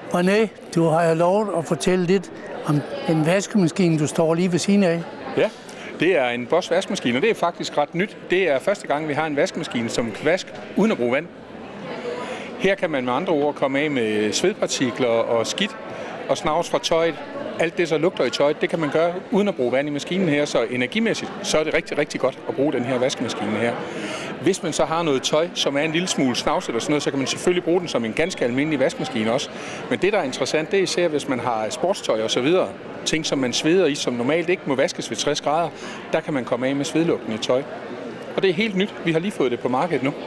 René, du har jo lovet at fortælle lidt om den vaskemaskine, du står lige ved siden af. Ja, det er en Bosch vaskemaskine, og det er faktisk ret nyt. Det er første gang, vi har en vaskemaskine, som kan vaske uden at bruge vand. Her kan man med andre ord komme af med svedpartikler og skidt og snavs fra tøjet. Alt det, så lugter i tøjet, det kan man gøre uden at bruge vand i maskinen her, så energimæssigt, så er det rigtig, rigtig godt at bruge den her vaskemaskine her. Hvis man så har noget tøj, som er en lille smule snavset og sådan noget, så kan man selvfølgelig bruge den som en ganske almindelig vaskemaskine også. Men det, der er interessant, det er især, hvis man har sportstøj og så videre, ting, som man sveder i, som normalt ikke må vaskes ved 60 grader, der kan man komme af med svedlugten i tøj. Og det er helt nyt. Vi har lige fået det på markedet nu.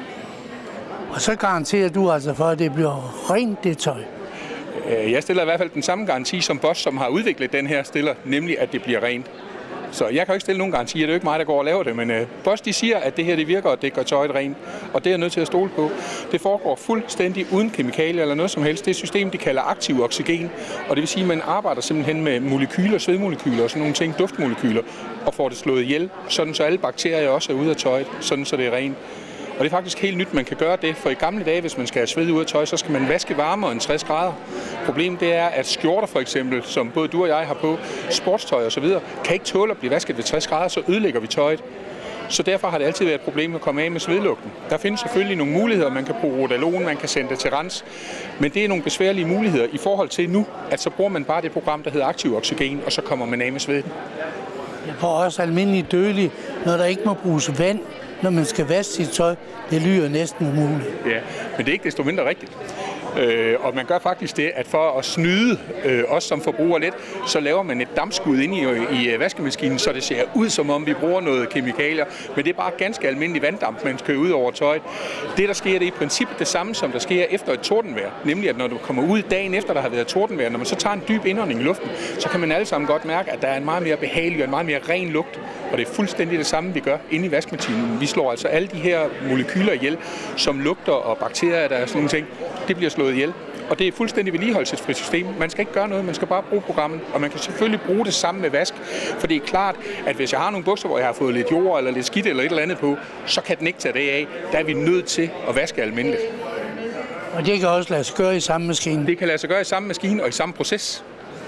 Og så garanterer du altså for, at det bliver rent det tøj. Jeg stiller i hvert fald den samme garanti som Bosch, som har udviklet den her stiller, nemlig at det bliver rent. Så jeg kan jo ikke stille nogen garantier, det er jo ikke mig, der går og laver det, men Bosch de siger, at det her det virker, og det gør tøjet rent, og det er jeg nødt til at stole på. Det foregår fuldstændig uden kemikalier eller noget som helst. Det system, de kalder aktiv oxygen, og det vil sige, at man arbejder simpelthen med molekyler, svedmolekyler og sådan nogle ting, duftmolekyler, og får det slået ihjel, sådan så alle bakterier også er ude af tøjet, sådan så det er rent. Og det er faktisk helt nyt, man kan gøre det, for i gamle dage, hvis man skal have sved ud af tøj, så skal man vaske varmere end 60 grader. Problemet det er, at skjorter for eksempel, som både du og jeg har på, sportstøj og så videre, kan ikke tåle at blive vasket ved 60 grader, så ødelægger vi tøjet. Så derfor har det altid været et problem at komme af med svedlugten. Der findes selvfølgelig nogle muligheder, man kan bruge Rodalon, man kan sende det til rens, men det er nogle besværlige muligheder i forhold til nu, at så bruger man bare det program, der hedder aktiv oxygen, og så kommer man af med sveden. For os almindeligt dødelige, når der ikke må bruges vand, når man skal vaske sit tøj, det lyder næsten umuligt. Ja, men det er ikke desto mindre rigtigt. Og man gør faktisk det, at for at snyde os som forbruger lidt, så laver man et dampskud inde i vaskemaskinen, så det ser ud som om vi bruger noget kemikalier, men det er bare ganske almindelig vanddamp, man skal ud over tøjet. Det der sker, det er i princippet det samme, som der sker efter et tordenvejr, nemlig at når du kommer ud dagen efter, der har været tordenvejr, når man så tager en dyb indånding i luften, så kan man alle sammen godt mærke, at der er en meget mere behagelig og en meget mere ren lugt, og det er fuldstændig det samme, vi gør inde i vaskemaskinen. Vi slår altså alle de her molekyler ihjel, som lugter og bakterier, der er sådan nogle ting, det bliver slået ihjel. Og det er fuldstændig vedligeholdelsesfrit system. Man skal ikke gøre noget, man skal bare bruge programmet. Og man kan selvfølgelig bruge det samme med vask. For det er klart, at hvis jeg har nogle bukser, hvor jeg har fået lidt jord eller lidt skidt eller et eller andet på, så kan den ikke tage det af. Der er vi nødt til at vaske almindeligt. Og det kan også lade sig gøre i samme maskine? Det kan lade sig gøre i samme maskine og i samme proces.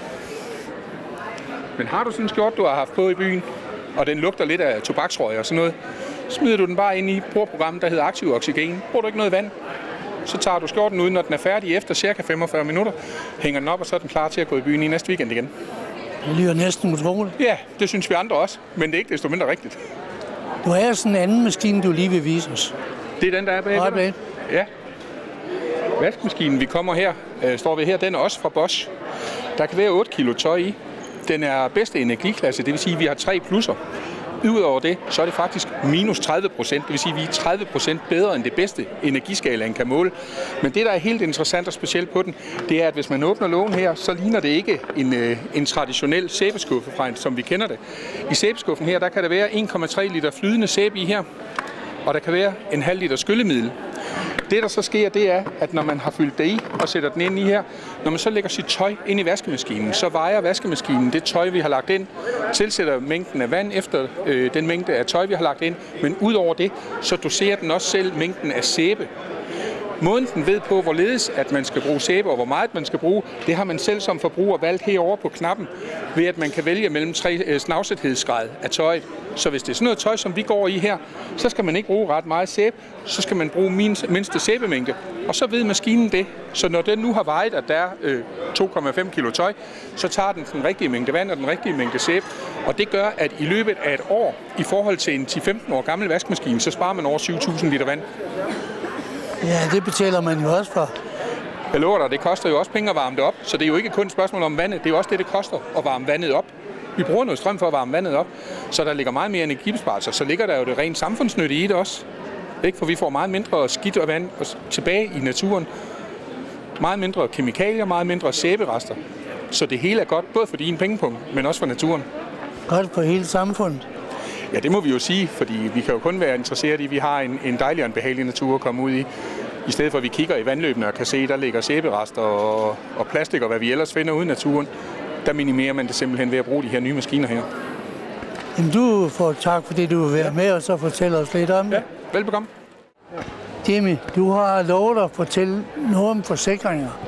Men har du sådan en skjort, du har haft på i byen, og den lugter lidt af tobaksrøg og sådan noget, smider du den bare ind i brugerprogrammet, der hedder aktiv oxygen. Bruger du ikke noget vand, så tager du skjorten ud, når den er færdig efter cirka 45 minutter, hænger den op, og så er den klar til at gå i byen i næste weekend igen. Det lyder næsten utroligt. Ja, det synes vi andre også, men det er ikke desto mindre rigtigt. Du har sådan en anden maskine, du lige vil vise os. Det er den, der er bagved. Ja. Vaskemaskinen, vi kommer her, står ved her, den er også fra Bosch. Der kan være 8 kilo tøj i. Den er bedste energiklasse, det vil sige, at vi har 3 plusser. Udover det, så er det faktisk minus 30%. Det vil sige, at vi er 30% bedre end det bedste energiskalaen kan måle. Men det, der er helt interessant og specielt på den, det er, at hvis man åbner lågen her, så ligner det ikke en traditionel sæbeskuffe, som vi kender det. I sæbeskuffen her, der kan der være 1,3 liter flydende sæbe i her, og der kan være en halv liter skyllemiddel. Det, der så sker, det er, at når man har fyldt det i og sætter den ind i her, når man så lægger sit tøj ind i vaskemaskinen, så vejer vaskemaskinen det tøj, vi har lagt ind, tilsætter mængden af vand efter den mængde af tøj, vi har lagt ind, men ud over det, så doserer den også selv mængden af sæbe. Måden den ved på, hvorledes at man skal bruge sæbe og hvor meget man skal bruge, det har man selv som forbruger valgt herovre på knappen, ved at man kan vælge mellem 3 snavsethedsgrad af tøjet. Så hvis det er sådan noget tøj, som vi går i her, så skal man ikke bruge ret meget sæbe, så skal man bruge mindste sæbemængde. Og så ved maskinen det. Så når den nu har vejet, at der er 2,5 kilo tøj, så tager den rigtige mængde vand og den rigtige mængde sæbe. Og det gør, at i løbet af et år, i forhold til en 10-15 år gammel vaskemaskine, så sparer man over 7.000 liter vand. Ja, det betaler man jo også for. Jeg lover dig, det koster jo også penge at varme det op, så det er jo ikke kun et spørgsmål om vandet, det er jo også det koster at varme vandet op. Vi bruger noget strøm for at varme vandet op, så der ligger meget mere energibesparelser. Så ligger der jo det rent samfundsnytte i det også. Ikke? For vi får meget mindre skidt og vand tilbage i naturen. Meget mindre kemikalier, meget mindre sæberester. Så det hele er godt, både for din pengepunkt, men også for naturen. Godt for hele samfundet. Ja, det må vi jo sige, fordi vi kan jo kun være interesseret i, at vi har en dejlig og en behagelig natur at komme ud i. I stedet for, at vi kigger i vandløbene og kan se, der ligger sæberester og plastik og hvad vi ellers finder ude i naturen, der minimerer man det simpelthen ved at bruge de her nye maskiner her. Jamen, du får tak, fordi du vil være med og så fortælle os lidt om det. Ja, velbekomme. Jimmy, du har lovet at fortælle noget om forsikringer.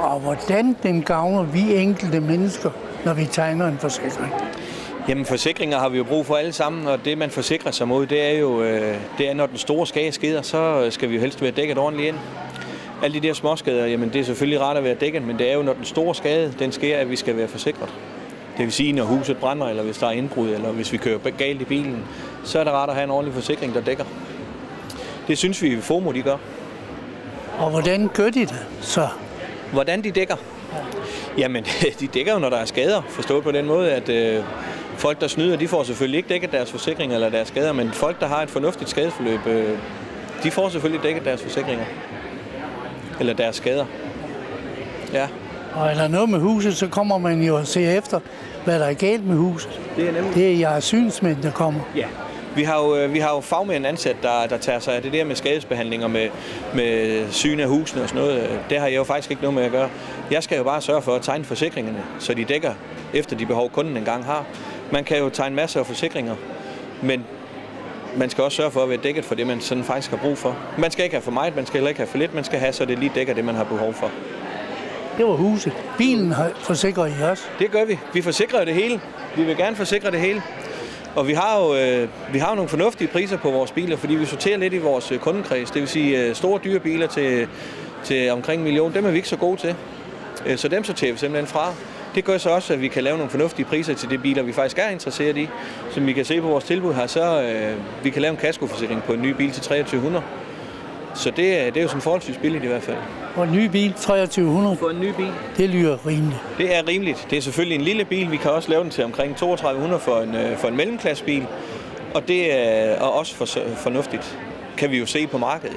og hvordan den gavner vi enkelte mennesker, når vi tegner en forsikring? Jamen forsikringer har vi jo brug for alle sammen, og det man forsikrer sig mod, det er jo, når den store skade sker, så skal vi jo helst være dækket ordentligt ind. Alle de der småskader, jamen det er selvfølgelig rart at være dækket, men det er jo, når den store skade, den sker, at vi skal være forsikret. Det vil sige, når huset brænder, eller hvis der er indbrud, eller hvis vi kører galt i bilen, så er det rart at have en ordentlig forsikring, der dækker. Det synes vi, FOMO de gør. Og hvordan gør de det så? Hvordan de dækker? Jamen, de dækker jo, når der er skader. Forstået på den måde, at folk, der snyder, de får selvfølgelig ikke dækket deres forsikringer eller deres skader, men folk, der har et fornuftigt skadesforløb, de får selvfølgelig dækket deres forsikringer. Eller deres skader. Ja. Og er der noget med huset, så kommer man jo og ser efter, hvad der er galt med huset. Det er jeres synsmænd, der kommer. Ja. Vi har jo fagmænd ansat, der tager sig af det der med skadesbehandling og med syn af husene og sådan noget. Det har jeg jo faktisk ikke noget med at gøre. Jeg skal jo bare sørge for at tegne forsikringerne, så de dækker efter de behov, kunden engang har. Man kan jo tegne masser af forsikringer, men man skal også sørge for at være dækket for det, man sådan faktisk har brug for. Man skal ikke have for meget, man skal heller ikke have for lidt, man skal have, så det lige dækker det, man har behov for. Det var huset. Bilen forsikrer I også? Det gør vi. Vi forsikrer det hele. Vi vil gerne forsikre det hele. Og vi har jo nogle fornuftige priser på vores biler, fordi vi sorterer lidt i vores kundekreds. Det vil sige store dyre biler til omkring 1 million, dem er vi ikke så gode til. Så dem sorterer vi simpelthen fra. Det gør så også, at vi kan lave nogle fornuftige priser til de biler, vi faktisk er interesseret i. Som vi kan se på vores tilbud her, så vi kan lave en kaskoforsikring på en ny bil til 2300. Så det er jo sådan forholdsvis billigt i hvert fald. Og en ny bil, 2300? For en ny bil. Det lyder rimeligt. Det er rimeligt. Det er selvfølgelig en lille bil. Vi kan også lave den til omkring 3200 for en mellemklassebil. Og det er også fornuftigt, kan vi jo se på markedet.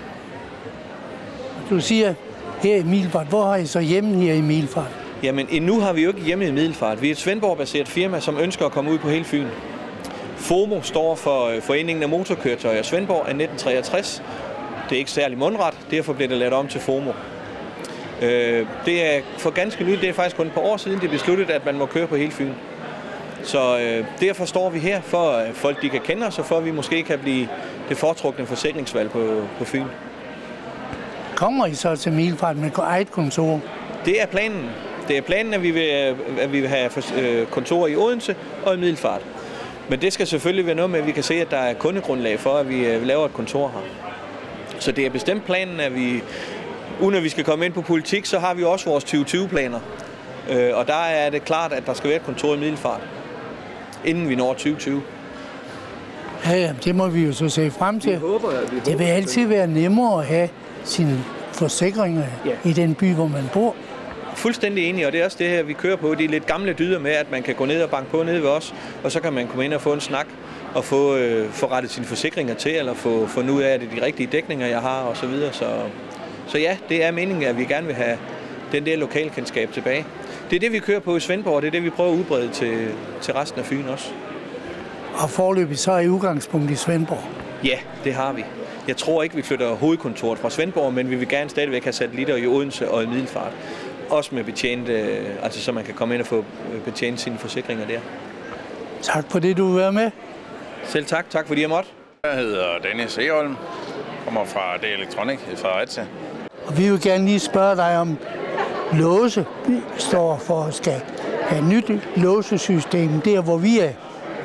Du siger her i Middelfart. Hvor har I så hjemme her i Middelfart? Jamen endnu har vi jo ikke hjemme i Middelfart. Vi er et Svendborg-baseret firma, som ønsker at komme ud på hele Fyn. FOMO står for Foreningen af Motorkøretøjer Svendborg af 1963. Det er ikke særlig mundret, derfor bliver det lavet om til FOMO. Det er for ganske nyt, det er faktisk kun et par år siden, det er besluttet, at man må køre på hele Fyn. Så derfor står vi her, for at folk de kan kende os, og for at vi måske kan blive det foretrukne forsikringsvalg på Fyn. Kommer I så til Middelfart med eget kontor? Det er planen. Det er planen, at vi vil have kontor i Odense og i Middelfart. Men det skal selvfølgelig være noget med, at vi kan se, at der er kundegrundlag for, at vi laver et kontor her. Så det er bestemt planen, at vi, uden at vi skal komme ind på politik, så har vi også vores 2020-planer. Og der er det klart, at der skal være et kontor i Middelfart, inden vi når 2020. Ja, det må vi jo så se frem til. Det vil altid være nemmere at have sine forsikringer i den by, hvor man bor. Fuldstændig enig, og det er også det her, vi kører på. De lidt gamle dyder med, at man kan gå ned og banke på nede ved os, og så kan man komme ind og få en snak og få rettet sine forsikringer til, eller få fundet ud af, at det er de rigtige dækninger, jeg har, og så videre. Så ja, det er meningen, at vi gerne vil have den der lokalkendskab tilbage. Det er det, vi kører på i Svendborg, og det er det, vi prøver at udbrede til resten af Fyn også. Og foreløbig så er I udgangspunkt i Svendborg? Ja, det har vi. Jeg tror ikke, vi flytter hovedkontoret fra Svendborg, men vi vil gerne stadigvæk have satellitter i Odense og i Middelfart. Også med betjente, altså så man kan komme ind og få betjent sine forsikringer der. Tak for det, du vil være med. Selv tak. Tak fordi jeg måtte. Jeg hedder Dennis Eholm, kommer fra D Electronic i Fredericia. Og vi vil gerne lige spørge dig om låse. Vi står for at skal have et nyt låsesystem der, hvor vi er. Ja.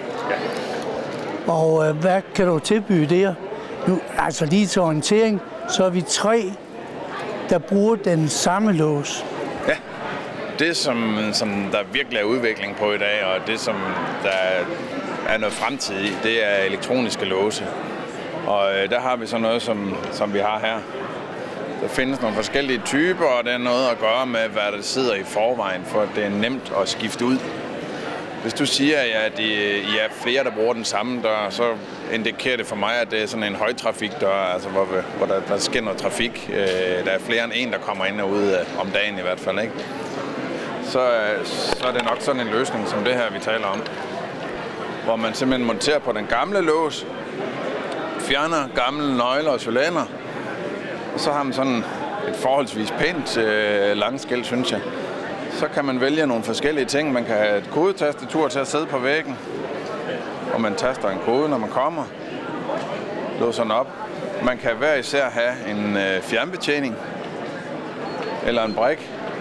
Og hvad kan du tilbyde der? Nu, altså lige til orientering, så er vi 3, der bruger den samme lås. Ja, det som der virkelig er udvikling på i dag, og det som der er noget fremtid i, det er elektroniske låse. Og der har vi så noget, som vi har her. Der findes nogle forskellige typer, og det er noget at gøre med, hvad der sidder i forvejen, for det er nemt at skifte ud. Hvis du siger, at I er flere, der bruger den samme dør, så indikerer det for mig, at det er sådan en højtrafikdør, altså hvor der sker noget trafik. Der er flere end en, der kommer ind og ud om dagen i hvert fald, ikke? Så er det nok sådan en løsning som det her, vi taler om. Hvor man simpelthen monterer på den gamle lås, fjerner gamle nøgler og cylinder, og så har man sådan et forholdsvis pænt langskilt, synes jeg. Så kan man vælge nogle forskellige ting. Man kan have et kodetastatur til at sidde på væggen, og man taster en kode, når man kommer. Låser den op. Man kan hver især have en fjernbetjening eller en brik,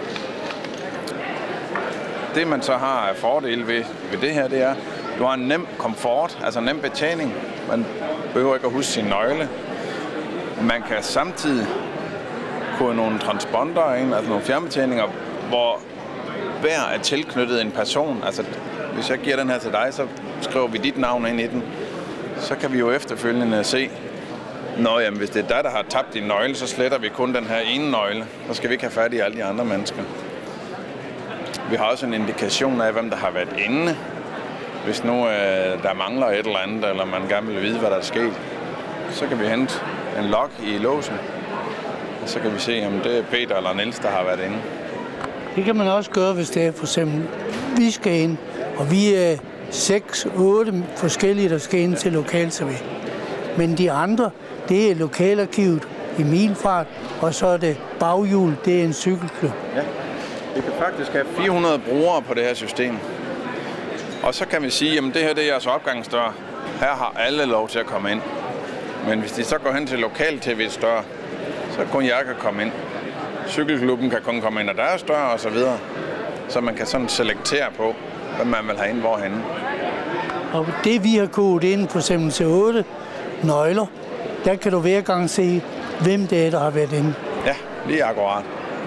det man så har af fordele ved det her, det er, du har en nem komfort, altså nem betjening. Man behøver ikke at huske sin nøgle. Man kan samtidig få nogle transponder ind, altså nogle fjernbetjeninger, hvor hver er tilknyttet en person. Altså, hvis jeg giver den her til dig, så skriver vi dit navn ind i den. Så kan vi jo efterfølgende se, jamen, hvis det er dig, der har tabt din nøgle, så sletter vi kun den her ene nøgle. Så skal vi ikke have fat i alle de andre mennesker. Vi har også en indikation af, hvem der har været inde. Hvis nu der mangler et eller andet, eller man gerne vil vide, hvad der er sket, så kan vi hente en log i låsen. Og så kan vi se, om det er Peter eller Niels, der har været inde. Det kan man også gøre, hvis det er for eksempel, vi skal ind, og vi er 6-8 forskellige, der skal ind til lokalservice. Men de andre, det er lokalarkivet i Milfart, og så er det baghjul, det er en cykelklub. Ja, vi kan faktisk have 400 brugere på det her system. Og så kan vi sige, at det her det er jeres opgangsdør. Her har alle lov til at komme ind. Men hvis de så går hen til lokal-tv's dør, så kun jeg kan komme ind. Cykelklubben kan kun komme ind ad deres dør og så videre. Så man kan sådan selektere på, hvad man vil have ind hvorhenne. Og det vi har kodet ind for eksempel til 8 nøgler, der kan du hver gang se, hvem det er, der har været inde. Ja, lige akkurat.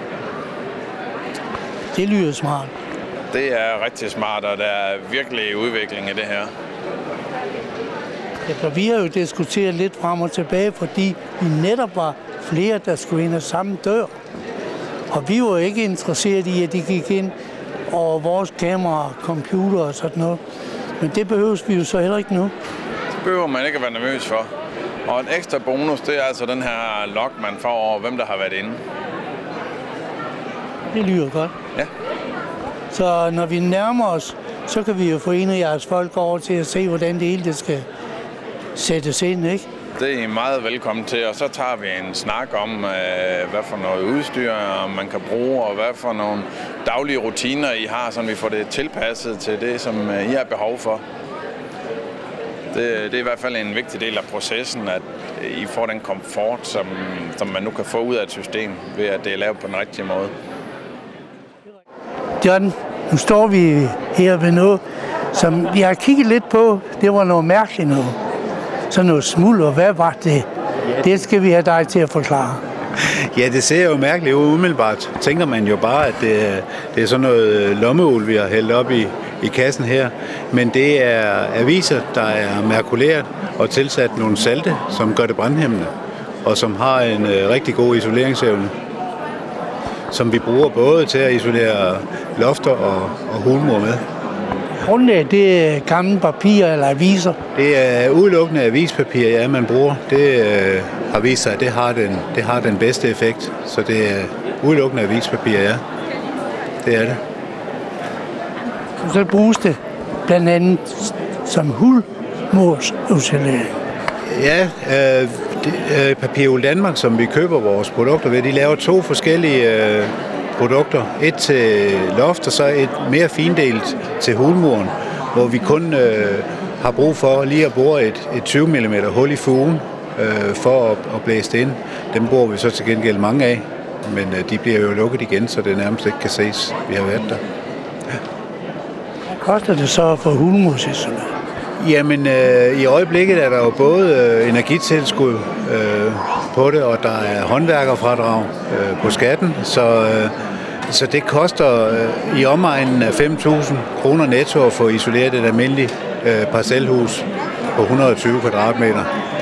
Det lyder smart. Det er rigtig smart, og der er virkelig udvikling i det her. Ja, vi har jo diskuteret lidt frem og tilbage, fordi vi netop var flere, der skulle ind ad samme dør. Og vi var ikke interesseret i, at de gik ind over vores kamera, computer og sådan noget. Men det behøves vi jo så heller ikke nu. Det behøver man ikke at være nervøs for. Og en ekstra bonus, det er altså den her log, man får over, hvem der har været inde. Det lyder godt. Ja. Så når vi nærmer os, så kan vi jo få en af jeres folk over til at se, hvordan det hele det skal sættes ind, ikke? Det er I meget velkommen til, og så tager vi en snak om, hvad for noget udstyr man kan bruge, og hvad for nogle daglige rutiner I har, så vi får det tilpasset til det, som I har behov for. Det er i hvert fald en vigtig del af processen, at I får den komfort, som man nu kan få ud af et system, ved at det er lavet på den rigtige måde. John, nu står vi her ved noget, som vi har kigget lidt på. Det var noget mærkeligt noget. Sådan noget smuld, og hvad var det? Det skal vi have dig til at forklare. Ja, det ser jo mærkeligt ud umiddelbart. Tænker man jo bare, at det er sådan noget lommeuld, vi har hældt op i kassen her. Men det er aviser, der er makuleret og tilsat nogle salte, som gør det brandhæmmende, og som har en rigtig god isoleringsevne, som vi bruger både til at isolere lofter og hulmur med. Grundlæg, det er gamle papir eller aviser? Det er udelukkende avispapir, ja, man bruger. Det har vist sig, at det har den bedste effekt. Så det er udelukkende avispapir, ja. Det er det. Så bruges det blandt andet som hulmursisolering. Ja, Papirul Danmark, som vi køber vores produkter ved, de laver 2 forskellige produkter. Et til loft, og så et mere findelt til hulmuren, hvor vi kun har brug for lige at bore et 20 mm hul i fugen for at blæse det ind. Dem bruger vi så til gengæld mange af, men de bliver jo lukket igen, så det nærmest ikke kan ses. Vi har været der. Hvad koster det så for hulmursisolering? Jamen, i øjeblikket er der jo både energitilskud på det, og der er håndværkerfradrag på skatten, så det koster i omegnen af 5.000 kroner netto at få isoleret et almindeligt parcelhus på 120 kvadratmeter.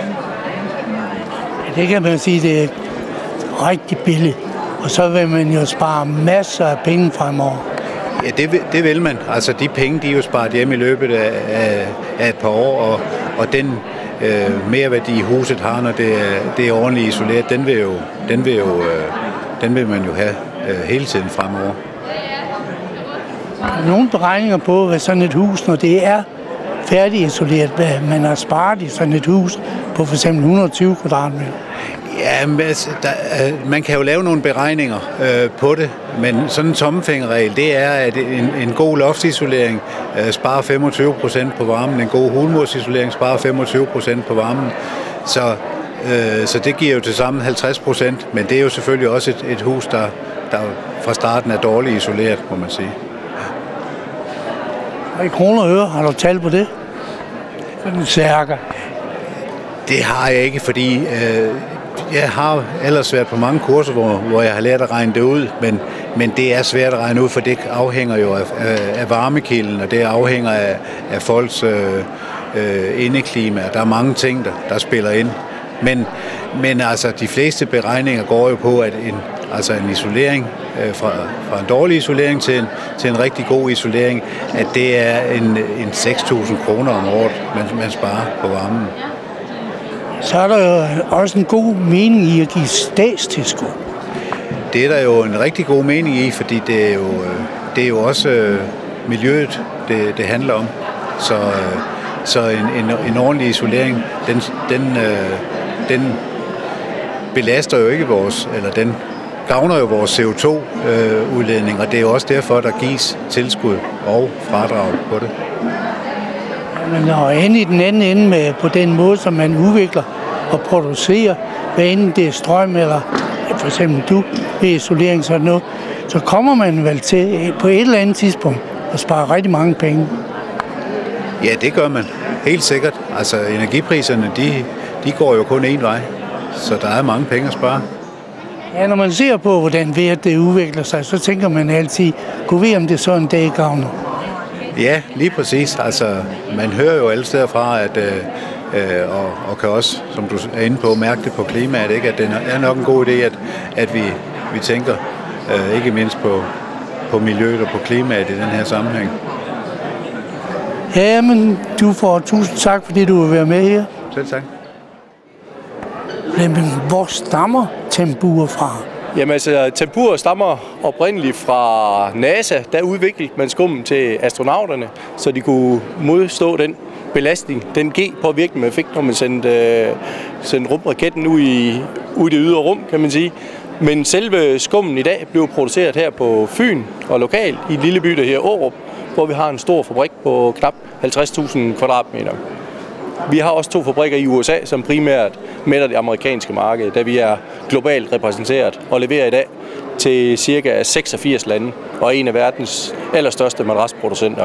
Det kan man sige, det er rigtig billigt, og så vil man jo spare masser af penge fremover. Ja, det vil man. Altså, de penge, de er jo sparet hjem i løbet af et par år, og den merværdi huset har, når det er ordentligt isoleret, den vil man jo have hele tiden fremover. Der er nogle beregninger på, hvad sådan et hus, når det er færdigisoleret, hvad man har sparet i sådan et hus på f.eks. 120 kvadratmeter. Ja, man kan jo lave nogle beregninger på det, men sådan en tommelfingerregel, det er, at en god loftisolering sparer 25% på varmen, en god hulmursisolering sparer 25% på varmen, så det giver jo til sammen 50%, men det er jo selvfølgelig også et hus, der fra starten er dårligt isoleret, må man sige. Og i kroner og øre, har du tal på det? Sådan cirka. Det har jeg ikke, fordi jeg har ellers været på mange kurser, hvor jeg har lært at regne det ud, men det er svært at regne ud, for det afhænger jo af varmekilden, og det afhænger af folks indeklima. Der er mange ting, der spiller ind. Men altså, de fleste beregninger går jo på, at en isolering, fra en dårlig isolering til en rigtig god isolering, at det er en 6.000 kroner om året, man sparer på varmen. Så er der jo også en god mening i at give statstilskud. Det er der jo en rigtig god mening i, fordi det er jo også miljøet, det handler om. Så en ordentlig isolering, den belaster jo ikke den gavner jo vores CO2-udledning, og det er jo også derfor, der gives tilskud og fradrag på det. Men og end i den anden ende med på den måde, som man udvikler og producerer, hvad enten det er strøm eller for eksempel ved isolering sådan noget, så kommer man vel til på et eller andet tidspunkt at spare rigtig mange penge. Ja, det gør man. Helt sikkert. Altså energipriserne, de går jo kun én vej, så der er mange penge at spare. Ja, når man ser på, hvordan vejret det udvikler sig, så tænker man altid, kunne vi om det så en dag gavner? Ja, lige præcis. Altså, man hører jo alle steder fra, og kan også, som du er inde på, mærke det på klimaet, ikke? At det er nok en god idé, at vi tænker ikke mindst på miljøet og på klimaet i den her sammenhæng. Ja, men du får tusind tak, fordi du vil være med her. Selv tak. Men hvor stammer Tempur fra? Jamen altså, Tempur stammer oprindeligt fra NASA. Der udviklede man skummen til astronauterne, så de kunne modstå den belastning, den G-påvirkning, man fik, når man sendte rumraketten ud i det ydre rum, kan man sige. Men selve skummen i dag blev produceret her på Fyn og lokalt i et lille by, der her Aarup, hvor vi har en stor fabrik på knap 50.000 kvadratmeter. Vi har også 2 fabrikker i USA, som primært mætter det amerikanske marked, da vi er globalt repræsenteret og leverer i dag til ca. 86 lande og en af verdens allerstørste madrasproducenter.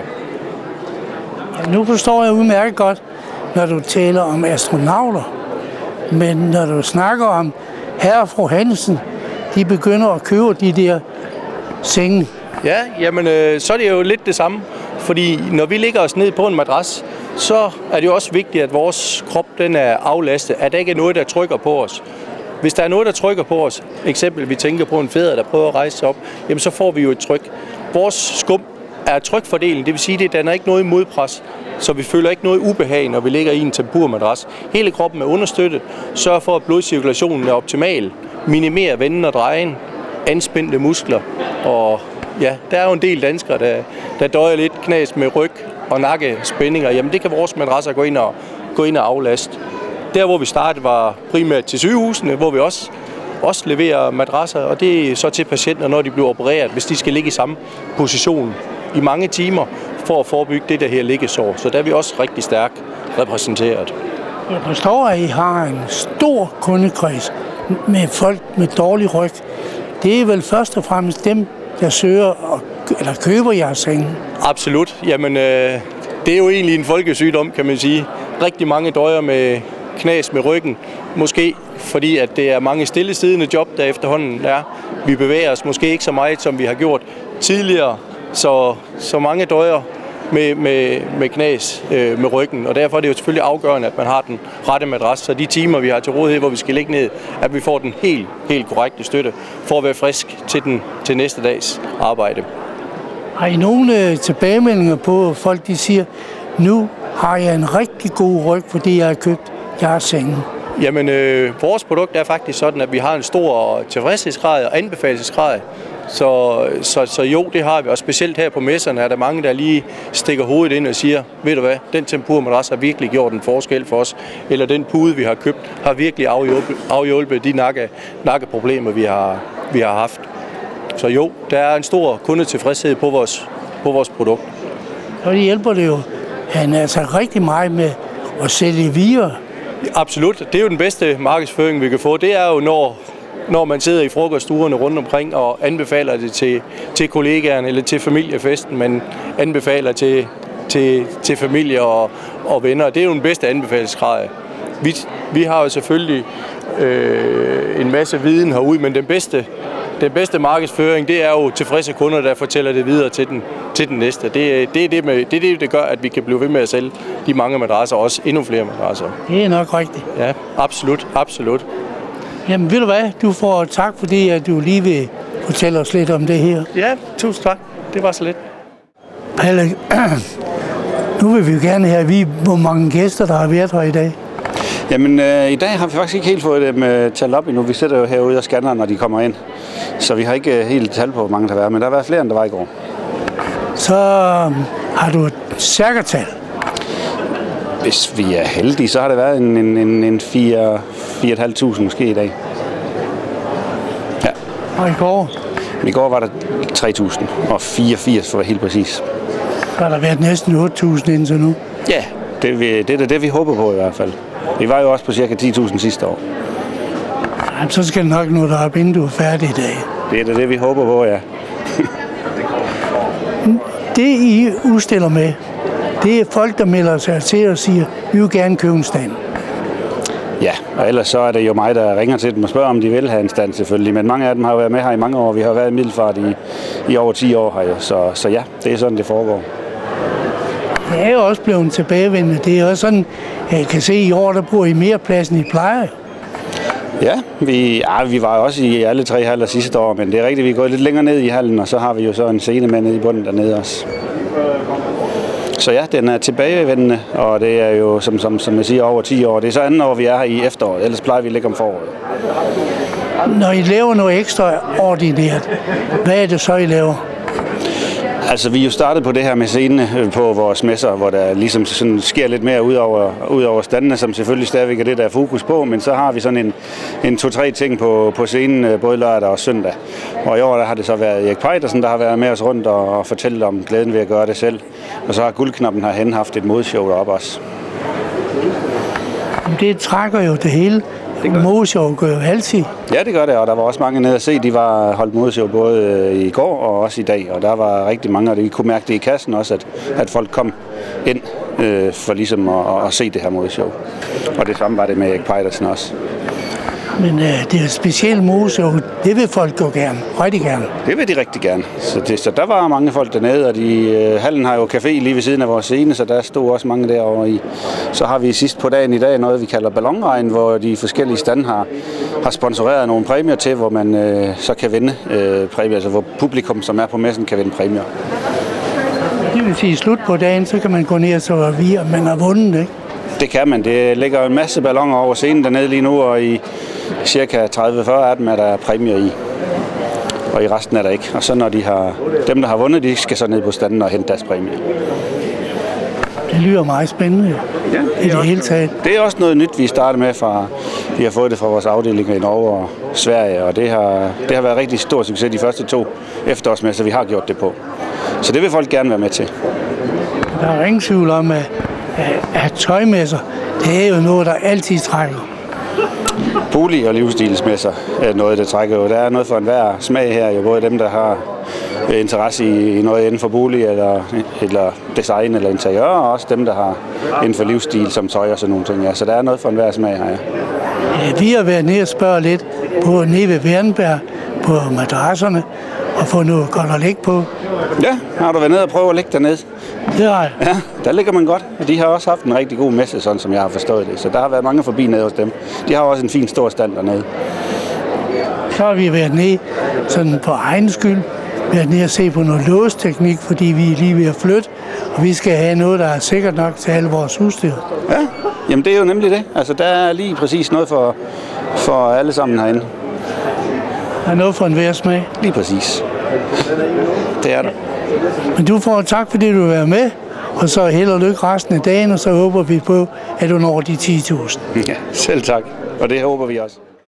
Ja, nu forstår jeg udmærket godt, når du taler om astronauter, men når du snakker om herre og fru Hansen, de begynder at købe de der senge. Ja, jamen så er det jo lidt det samme, fordi når vi ligger os ned på en madras, så er det jo også vigtigt, at vores krop den er aflastet, at der ikke er noget, der trykker på os. Hvis der er noget, der trykker på os, eksempel vi tænker på en fjeder, der prøver at rejse sig op, jamen så får vi jo et tryk. Vores skum er trykfordelingen, det vil sige, at det danner ikke noget modpres, så vi føler ikke noget ubehag, når vi ligger i en Tempur-madras. Hele kroppen er understøttet, sørger for, at blodcirkulationen er optimal, minimerer venden og drejen, anspændte muskler, og ja, der er jo en del danskere, der døjer lidt knas med ryg og nakkespændinger. Jamen det kan vores madrasser gå ind og aflaste. Der hvor vi startede var primært til sygehusene, hvor vi også leverer madrasser, og det er så til patienter, når de bliver opereret, hvis de skal ligge i samme position i mange timer for at forebygge det der her liggesår. Så der er vi også rigtig stærkt repræsenteret. Jeg forstår, at I har en stor kundekreds med folk med dårlig ryg. Det er vel først og fremmest dem, der søger eller køber jeres senge? Absolut. Jamen, det er jo egentlig en folkesygdom, kan man sige. Rigtig mange døjer med knas med ryggen. Måske fordi, at det er mange stillesiddende job, der efterhånden er. Vi bevæger os måske ikke så meget, som vi har gjort tidligere. Så mange døjer med knas med ryggen. Og derfor er det jo selvfølgelig afgørende, at man har den rette madras. Så de timer, vi har til rådighed, hvor vi skal ligge ned, at vi får den helt korrekte støtte for at være frisk til næste dags arbejde. Har I nogle tilbagemeldinger på, folk de siger, nu har jeg en rigtig god ryg, fordi jeg har købt jeres senge? Jamen, vores produkt er faktisk sådan, at vi har en stor tilfredshedsgrad og anbefalelsesgrad. Så jo, det har vi. Og specielt her på messerne er der mange, der lige stikker hovedet ind og siger, ved du hvad, den Tempur-madras har virkelig gjort en forskel for os. Eller den pude, vi har købt, har virkelig afhjulpet de nakkeproblemer, vi har haft. Så jo, der er en stor kundetilfredshed på vores produkt. Og det hjælper det jo rigtig meget med at sælge videre. Absolut. Det er jo den bedste markedsføring, vi kan få. Det er jo, når man sidder i frokoststuerne rundt omkring og anbefaler det til kollegaerne eller til familiefesten, man anbefaler til familie og venner. Det er jo den bedste anbefalingsgrad. Vi har jo selvfølgelig en masse viden herude, men den bedste markedsføring, det er jo tilfredse kunder, der fortæller det videre til den næste. Det er det, der gør, at vi kan blive ved med at sælge de mange madrasser, også endnu flere madrasser. Det er nok rigtigt. Ja, absolut. Jamen ved du hvad, du får tak, fordi at du lige vil fortælle os lidt om det her. Ja, tusind tak. Det var så lidt. Palle, nu vil vi jo gerne have at vide, hvor mange gæster, der har været her i dag. Jamen, i dag har vi faktisk ikke helt fået dem talt op endnu. Vi sætter jo herude og scanner, når de kommer ind. Så vi har ikke helt tal på, hvor mange der har været, men der har været flere, end der var i går. Så har du et cirka tal? Hvis vi er heldige, så har det været en 4.500 måske i dag. Ja. Og i går? I går var der 3.000 og 84 for at være helt præcis. Så har der været næsten 8.000 indtil nu? Ja, det er det, vi håber på i hvert fald. Vi var jo også på cirka 10.000 sidste år. Jamen, så skal det nok nå derop, inden du er færdig i dag. Det er det, vi håber på, ja. Det, I udstiller med, det er folk, der melder sig til og siger, vi vil gerne købe en stand. Ja, og ellers så er det jo mig, der ringer til dem og spørger, om de vil have en stand selvfølgelig. Men mange af dem har jo været med her i mange år. Vi har været i Middelfart i over 10 år her jo. Så ja, det er sådan, det foregår. Det er jo også blevet tilbagevendende. Det er også sådan, at jeg kan se, at i år, der bruger I mere plads, end I plejer. Ja, vi var også i alle 3 haller sidste år, men det er rigtigt, vi er gået lidt længere ned i hallen, og så har vi jo så en scene med nede i bunden dernede også. Så ja, den er tilbagevendende, og det er jo, som jeg siger, over 10 år. Det er så andet år, vi er her i efteråret, ellers plejer vi at ligge om foråret. Når I laver noget ekstraordinært, hvad er det så, I laver? Altså, vi er jo startet på det her med scene på vores messer, hvor der ligesom sådan sker lidt mere ud over standene, som selvfølgelig stadigvæk er det, der er fokus på, men så har vi sådan en 2-3 ting på scenen, både lørdag og søndag. Og i år der har det så været Erik Peitersen, der har været med os rundt og fortælle om glæden ved at gøre det selv. Og så har Guldknappen herhen haft et modshow deroppe også. Det trækker jo det hele. Modshow gør jo altid. Ja, det gør det, og der var også mange nede at se. De var holdt modshow både i går og også i dag, og der var rigtig mange, og vi kunne mærke det i kassen også, at folk kom ind for ligesom at se det her modshow. Og det samme var det med Erik Peitersen også. Men det er specielt modshow, det vil folk gå gerne, rigtig gerne. Det vil de rigtig gerne. Så der var mange folk dernede, og hallen har jo café lige ved siden af vores scene, så der stod også mange derovre i. Så har vi sidst på dagen i dag noget, vi kalder ballonregn, hvor de forskellige stande har sponsoreret nogle præmier til, hvor man så kan vinde præmier, altså hvor publikum, som er på messen, kan vinde præmier. Det vil sige, slut på dagen, så kan man gå ned og så vide, om man har vundet, ikke? Det kan man. Det ligger en masse balloner over scenen dernede lige nu, og i cirka 30-40 af dem er der præmier i. Og i resten er der ikke. Og så når dem, der har vundet, de skal så ned på standen og hente deres præmie. Det lyder meget spændende. Ja, i det hele taget. Det er også noget nyt, vi starter med vi har fået det fra vores afdelinger i Norge og Sverige, og det har været rigtig stor succes de første 2 efterårsmesser, vi har gjort det på. Så det vil folk gerne være med til. Der er ingen tvivl om, at tøjmesser, det er jo noget, der altid trækker. Bolig- og livsstilsmesser er noget, der trækker jo. Der er noget for enhver smag her, jo både dem, der har interesse i noget inden for bolig eller design eller interiør, og også dem, der har inden for livsstil som tøj og sådan nogle ting. Ja. Så der er noget for enhver smag her. Ja. Ja, vi har været nede og spørge lidt nede ved Wernberg på madrasserne og få noget godt at ligge på. Ja, har du været nede og prøve at ligge dernede? Det har jeg. Ja, der ligger man godt. Og de har også haft en rigtig god messe, sådan som jeg har forstået det. Så der har været mange forbi nede hos dem. De har også en fin stor stand dernede. Så har vi været nede sådan på egen skyld. Været nede og se på noget låsteknik, fordi vi er lige ved at flytte. Og vi skal have noget, der er sikkert nok til alle vores udstyr. Ja, jamen det er jo nemlig det. Altså der er lige præcis noget for alle sammen herinde. Der er noget for enhver smag. Lige præcis. Det er der. Men du får tak, fordi du vil være med, og så held og lykke resten af dagen, og så håber vi på, at du når de 10.000. Ja, selv tak. Og det håber vi også.